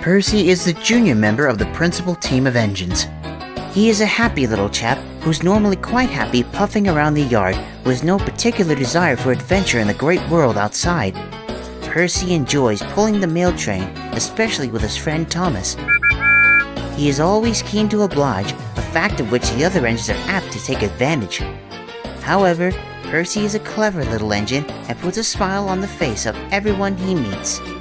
Percy is the junior member of the principal team of engines. He is a happy little chap who's normally quite happy puffing around the yard with no particular desire for adventure in the great world outside. Percy enjoys pulling the mail train, especially with his friend Thomas. He is always keen to oblige, a fact of which the other engines are apt to take advantage. However, Percy is a clever little engine and puts a smile on the face of everyone he meets.